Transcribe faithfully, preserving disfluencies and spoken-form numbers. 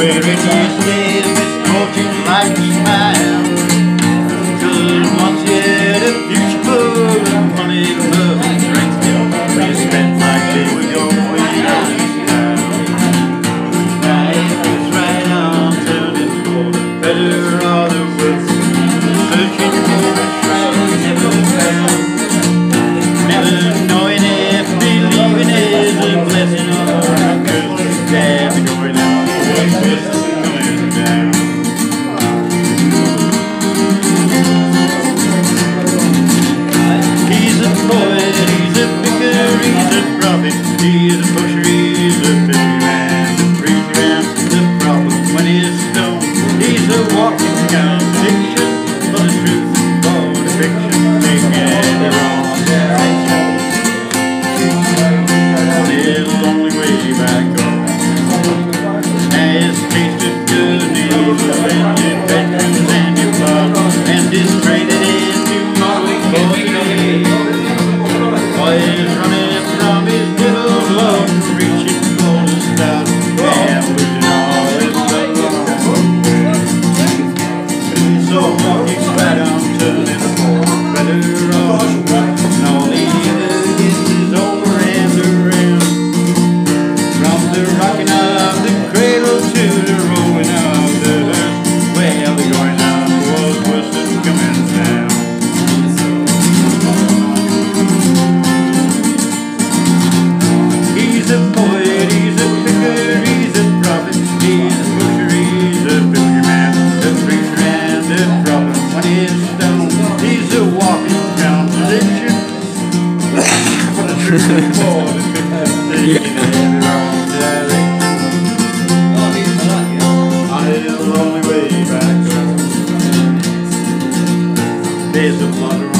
where it is live, misfortune like a smile. Cause once you had a future full of money, love and drink, when you spent like they were going out of style. Life was right on turning for the better or the worse, searching for a shrine never found, never knowing if believing is a blessing or a curse. Yeah, we're going out, boys, this is coming down. He's a poet, he's a picker, he's a prophet, he's a pusher, he's a fisherman, the preacher and the problem when he's stoned. He's a walking contradiction, for the truth, for the fiction, taking the wrong direction. On his lonely way back home, has tasted good news and your bedrooms and your pub, and is traded into money for today. Boy is running from his devil's love, reaching for the stars, and losing all his love. So walking right on, turning for better or worse, and all the other gets is over and around. From the rocking of the cradle to the rolling of the hearse, well, the going out was worse than coming down. He's a poet, he's a picker, he's a prophet, he's a pusher, he's a fisherman, a preacher and a prophet when he's stoned. He's a walking contradiction, for the truth and for the fiction, taking every wrong direction. On his lonely way back home, there's a flutter